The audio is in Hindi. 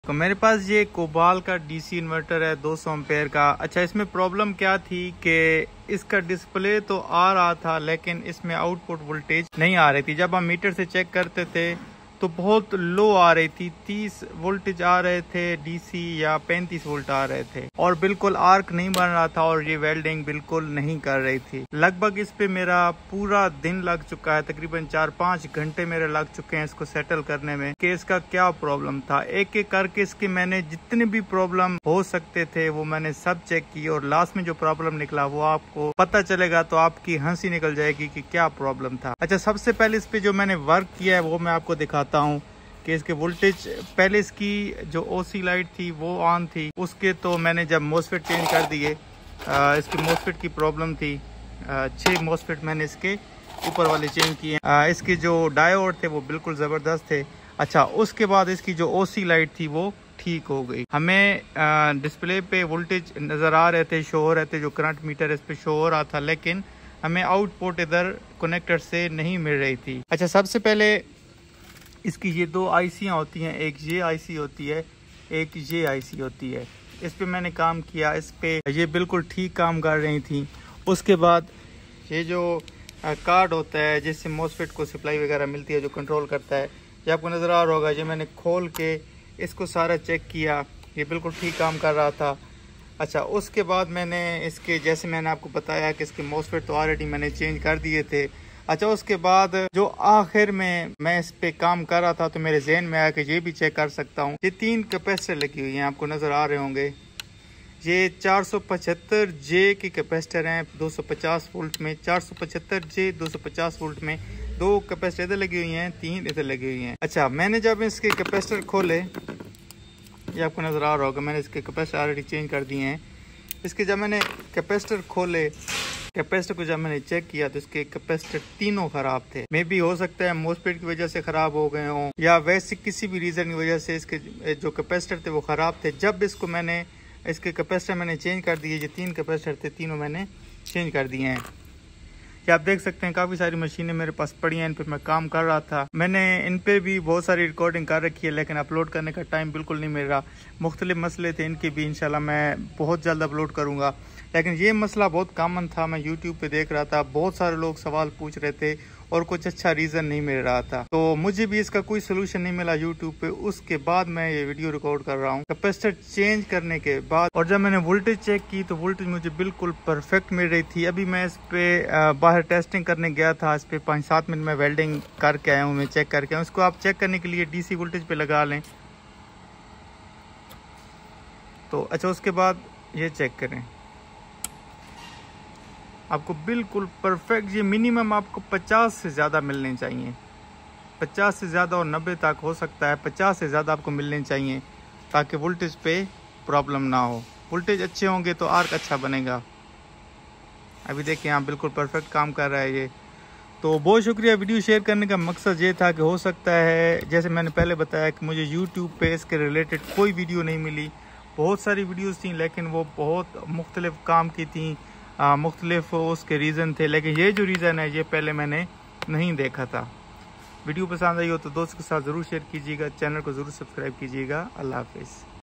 तो मेरे पास ये कोबाल का डीसी इन्वर्टर है 200 एम्पेयर का। अच्छा, इसमें प्रॉब्लम क्या थी कि इसका डिस्प्ले तो आ रहा था लेकिन इसमें आउटपुट वोल्टेज नहीं आ रही थी। जब हम मीटर से चेक करते थे तो बहुत लो आ रही थी, 30 वोल्टेज आ रहे थे डीसी या 35 वोल्ट आ रहे थे और बिल्कुल आर्क नहीं बन रहा था और ये वेल्डिंग बिल्कुल नहीं कर रही थी। लगभग इस पे मेरा पूरा दिन लग चुका है, तकरीबन 4-5 घंटे मेरे लग चुके हैं इसको सेटल करने में कि इसका क्या प्रॉब्लम था। एक एक करके इसके मैंने जितने भी प्रॉब्लम हो सकते थे वो मैंने सब चेक किए और लास्ट में जो प्रॉब्लम निकला वो आपको पता चलेगा तो आपकी हंसी निकल जाएगी कि क्या प्रॉब्लम था। अच्छा, सबसे पहले इस पे जो मैंने वर्क किया है वो मैं आपको दिखाता हूँ कि इसके वोल्टेज, पहले इसकी जो ओसी लाइट थी वो ऑन थी, उसके तो मैंने जब मोसफेट चेंज कर दिए, इसकी मोसफेट की प्रॉब्लम थी, 6 मोसफेट मैंने इसके ऊपर वाले चेंज किए। इसके जो डायोड थे वो बिल्कुल ज़बरदस्त थे। अच्छा, उसके बाद इसकी जो ओसी लाइट थी वो ठीक हो गई। हमें डिस्प्ले पे वोल्टेज नज़र आ रहे थे, शो हो रहे थे, जो करंट मीटर इस पे शो हो रहा था, लेकिन हमें आउटपुट इधर कनेक्टर से नहीं मिल रही थी। अच्छा, सबसे पहले इसकी ये 2 आईसियाँ होती हैं, एक ये आईसी होती है, एक ये आईसी होती है। इस पे मैंने काम किया, इस पे ये बिल्कुल ठीक काम कर रही थी। उसके बाद ये जो कार्ड होता है जिससे मोसफेट को सप्लाई वगैरह मिलती है, जो कंट्रोल करता है, ये आपको नज़र आ रहा होगा। ये मैंने खोल के इसको सारा चेक किया, ये बिल्कुल ठीक काम कर रहा था। अच्छा, उसके बाद मैंने इसके, जैसे मैंने आपको बताया कि इसके मोसफेट तो ऑलरेडी मैंने चेंज कर दिए थे। अच्छा, उसके बाद जो आखिर में मैं इस पे काम कर रहा था तो मेरे जहन में आया कि ये भी चेक कर सकता हूँ। ये 3 कैपेसिटर लगी हुई हैं, आपको नज़र आ रहे होंगे। ये 475 जे की कैपेसिटर हैं 250 वोल्ट में, 475 जे 250 वोल्ट में। 2 कैपेसिटर इधर लगी हुई हैं, 3 इधर लगी हुई हैं। अच्छा, मैंने जब इसके कैपेसिटर खोले, ये आपको नज़र आ रहा होगा, मैंने इसके कैपेसिटर ऑलरेडी चेंज कर दिए हैं। इसके जब मैंने कैपेसिटर खोले, कैपेसिटर को जब मैंने चेक किया तो इसके कैपेसिटर तीनों खराब थे। मे भी हो सकता है मोसफेट की वजह से खराब हो गए हों या वैसे किसी भी रीज़न की वजह से इसके जो कैपेसिटर थे वो ख़राब थे। जब इसको मैंने, इसके कैपेसिटर मैंने चेंज कर दिए, जो 3 कैपेसिटर थे तीनों मैंने चेंज कर दिए हैं। ये आप देख सकते हैं, काफ़ी सारी मशीनें मेरे पास पड़ी हैं, इन पर मैं काम कर रहा था। मैंने इन पे भी बहुत सारी रिकॉर्डिंग कर रखी है लेकिन अपलोड करने का टाइम बिल्कुल नहीं मिल रहा। मुख्तलिफ मसले थे, इनके भी इंशाल्लाह मैं बहुत जल्द अपलोड करूँगा। लेकिन ये मसला बहुत कॉमन था, मैं यूट्यूब पे देख रहा था, बहुत सारे लोग सवाल पूछ रहे थे और कुछ अच्छा रीज़न नहीं मिल रहा था, तो मुझे भी इसका कोई सोल्यूशन नहीं मिला यूट्यूब पे। उसके बाद मैं ये वीडियो रिकॉर्ड कर रहा हूँ कैपेसिटर चेंज करने के बाद। और जब मैंने वोल्टेज चेक की तो वोल्टेज मुझे बिल्कुल परफेक्ट मिल रही थी। अभी मैं इस पे बाहर टेस्टिंग करने गया था, इस पे 5-7 मिनट में वेल्डिंग करके आया हूँ, मैं चेक करके आया हूँ। इसको आप चेक करने के लिए डीसी वोल्टेज पे लगा लें तो। अच्छा, उसके बाद ये चेक करें, आपको बिल्कुल परफेक्ट, ये मिनिमम आपको 50 से ज़्यादा मिलने चाहिए, 50 से ज़्यादा और 90 तक हो सकता है, 50 से ज़्यादा आपको मिलने चाहिए ताकि वोल्टेज पे प्रॉब्लम ना हो। वोल्टेज अच्छे होंगे तो आर्क अच्छा बनेगा। अभी देखिए, यहाँ बिल्कुल परफेक्ट काम कर रहा है ये। तो बहुत शुक्रिया। वीडियो शेयर करने का मकसद ये था कि हो सकता है, जैसे मैंने पहले बताया, कि मुझे यूट्यूब पे इसके रिलेटेड कोई वीडियो नहीं मिली। बहुत सारी वीडियोज़ थी लेकिन वो बहुत मुख्तलिफ काम की थी, मुख्तलिफ उसके रीज़न थे, लेकिन ये जो रीज़न है ये पहले मैंने नहीं देखा था। वीडियो पसंद आई हो तो दोस्तों के साथ ज़रूर शेयर कीजिएगा, चैनल को ज़रूर सब्सक्राइब कीजिएगा। अल्लाह हाफिज़।